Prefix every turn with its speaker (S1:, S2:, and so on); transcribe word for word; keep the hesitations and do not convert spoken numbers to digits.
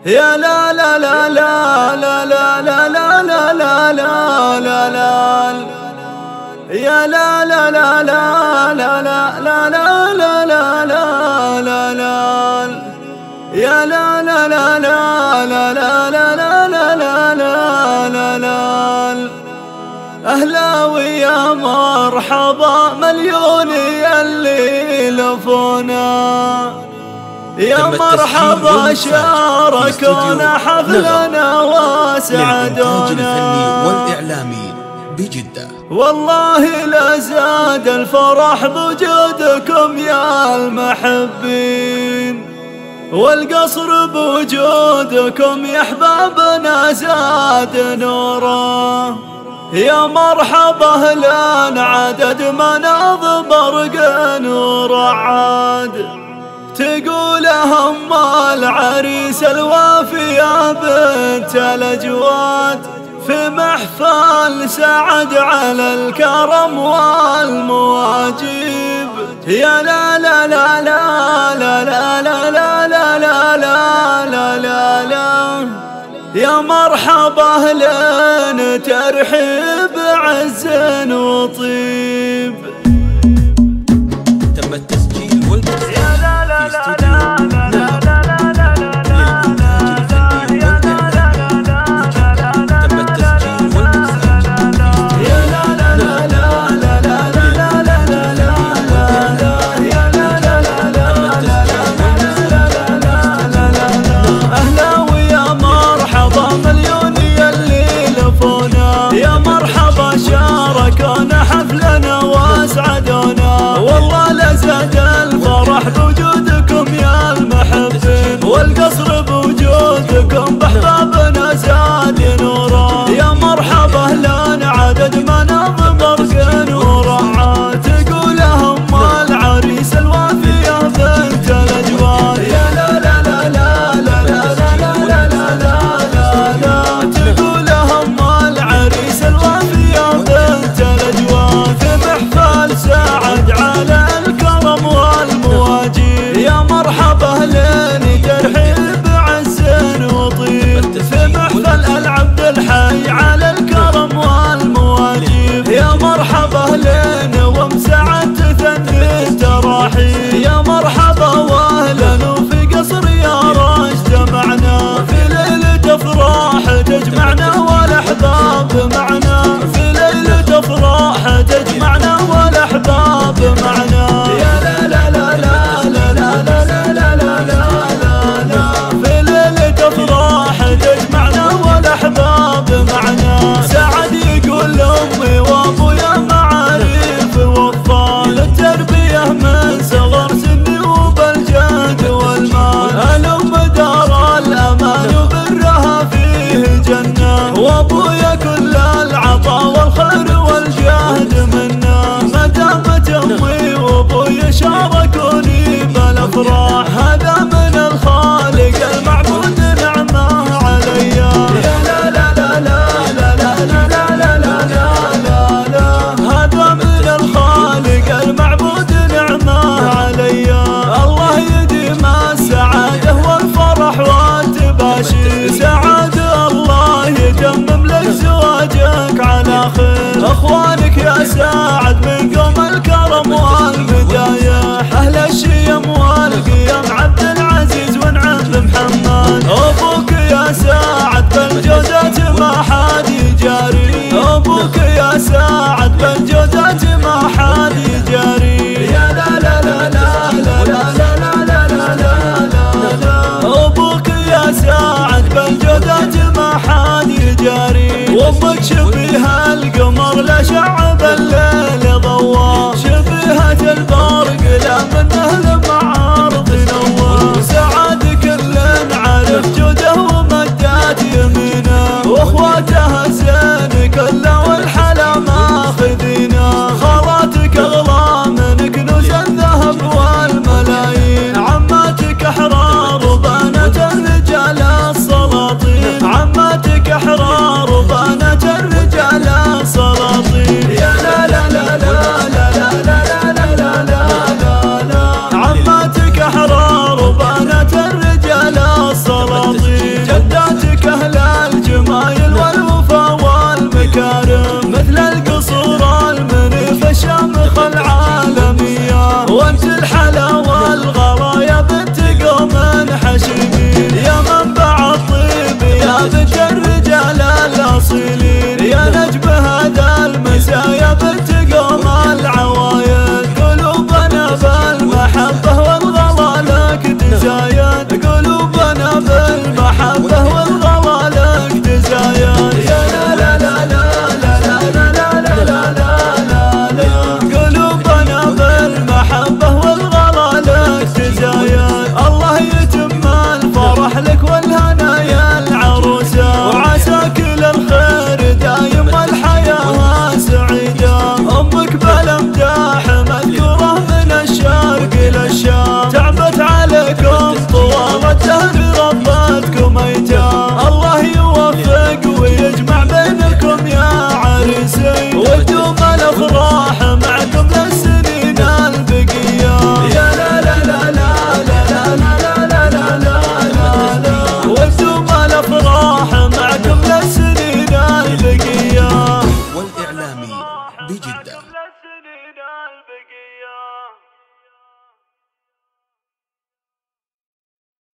S1: يا لا لا لا لا لا لا لا لا لا لا لا لا لا يا لا لا لا لا لا لا لا لا لا لا لا لا لا يا لا لا لا لا لا لا لا لا لا لا لا لا أهلا ويا مرحبا مليون يلي لفونا يا مرحبا شاركونا حفلنا واسعدونا
S2: الفني والإعلامي بجدة.
S1: والله لا زاد الفرح بوجودكم يا المحبين، والقصر بوجودكم يا احبابنا زاد نوره. يا مرحبا اهلا عدد مناض برق ورعاد، تقول هم العريس الوافي يا بنت الأجواد، في محفل سعد على الكرم والمواجب. يا لا لا لا لا لا لا لا لا لا لا لا لا لا يا مرحبا اهلا ترحيب عز وطيب.
S2: تم التسجيل والمسجل في استوديو
S1: شاركونا حفلنا واسعدونا. والله لا زاد الفرح بوجودكم يا المحبين، والقصر بوجودكم باحبابنا زاد نوره. يا مرحبا اهلا عدد مناض برق ورعاد، تقول هم العريس الوافي يا بنت الأجواد. يا لا لا لا لا لا لا لا لا لا لا لا تقول هم العريس الوافي يا بنت الأجواد، في محفل سعد على الكرم والمواجيب. يا مرحبا اهلين ترحيب عز وطيب، في محفل العبد الحي على الكرم والمواجيب. يا مرحبا اهلين ومسعد تثني التراحيب. يا مرحبا واهلا وفي قصر يا راج جمعنا، في ليلة افراح تجمعنا والاحباب معنا، في ليلة افراح تجمعنا والاحباب معنا. يا لا لا لا لا لا لا لا لا لا لا لا في ليلة افراح تجمعنا والاحباب معنا. سعد يقول لامي وابويا معارف وفال التربية من صغر سني وبالجهد والمال. الام دار الامان وبرها فيه جنة، وابويا كل العطاء والخير والجهد منا. ما دامت امي وابويا شاركوني بالافراح، هذا من الخالق المعبود نعمه علي. يا لا لا لا لا لا لا لا لا لا لا لا هذا من الخالق المعبود نعمه علي. الله يديم السعاده والفرح والتباشير، سعاد الله يتمم لك زواجك على خير. اخوانك يا ساعد من قوم الكرم والمدايح، اهل الشيم والقيم عبد العزيز ونعم محمد. ابوك يا ساعد بالجودات ما حد يجاري، ابوك يا ساعد بالجودات ما حد يجاري. يا لا لا لا لا لا لا لا لا لا لا لا ابوك يا ساعد بالجودات ما حد يجاري. وامك شبيها القمر لا شعب الليل ضواه، شبيهة البرق لا منه المعارض نواه. سعاد كل عارف جوده ومدات يمينه، واخواتها الزين كله والحلا ماخذينه. خالاتك اغلى من كنوز الذهب والملايين، عماتك احرار وبنات الرجال السلاطين، عماتك احرار وبنات الرجال
S2: بجدة.